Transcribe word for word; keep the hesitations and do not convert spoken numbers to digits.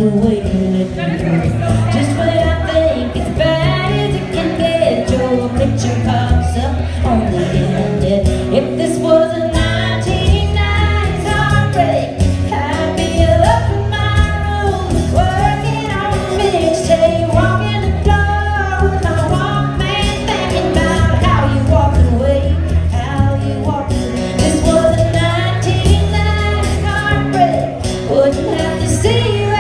the way you let me go. Just when I think it's bad as it can get, your picture pops up on the internet. If this was a nineteen nineties heartbreak, I'd be up in my room working on a mixtape, walking the floor with my Walkman, thinking about how you walked away, how you walked away. This was a nineteen nineties heartbreak, wouldn't have to see you